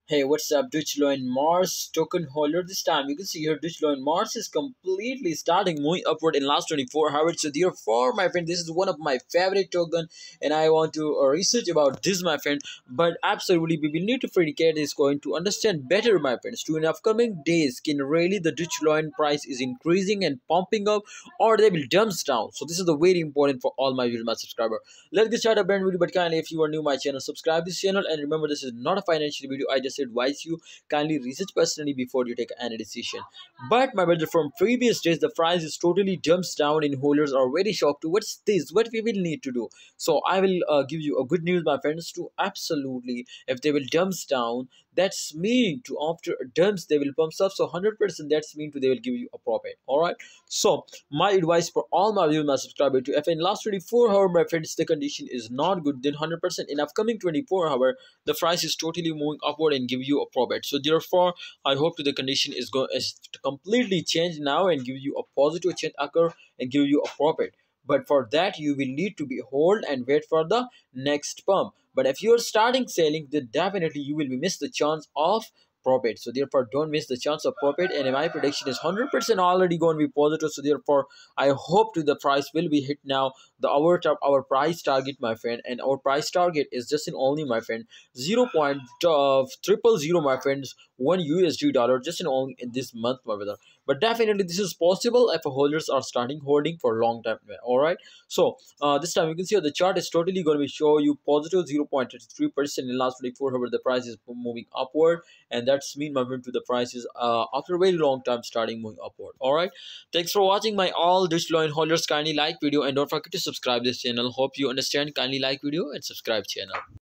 Hey, what's up, Deutschland Mars token holder? This time you can see here Deutschland Mars is completely starting moving upward in last 24 hours. So therefore, my friend, this is one of my favorite token, and I want to research about this, my friend. But absolutely, we will need to predicate is going to understand better, my friends. To in upcoming days, can really the Deutschland price is increasing and pumping up, or they will dumps down. So this is the very important for all my viewers, my subscriber. Let's get started, brand video. But kindly, if you are new my channel, subscribe this channel, and remember this is not a financial video. I just advise you kindly research personally before you take any decision. But my brother, from previous days, the price is totally jumps down, and holders are very shocked to what's this, what we will need to do. So I will give you a good news, my friends, to absolutely if they will dumps down, that's mean to after dumps they will pump up. So 100% that's mean to they will give you a profit. All right. So my advice for all my viewers, my subscribers, to if in last 24 hours, my friends, the condition is not good, then 100% in upcoming 24 hours the price is totally moving upward and give you a profit. So therefore, I hope the condition is completely changed now and give you a positive change occur and give you a profit. But for that, you will need to be hold and wait for the next pump. But if you are starting selling, then definitely you will be miss the chance of profit. So therefore, don't miss the chance of profit. And my prediction is 100% already going to be positive. So therefore, I hope to the price will be hit now. The our price target, my friend, and our price target is just in only, my friend, 0.000, my friends, $1 dollar just in only in this month, my brother. But definitely this is possible if holders are starting holding for a long time. All right. So this time you can see the chart is totally going to be show you positive 0.33% in last 24 hours. The price is moving upward, and that's mean movement to the prices after a very long time starting moving upward. All right. Thanks for watching my all digital line holders. Kindly like video and don't forget to subscribe this channel. Hope you understand. Kindly like video and subscribe channel.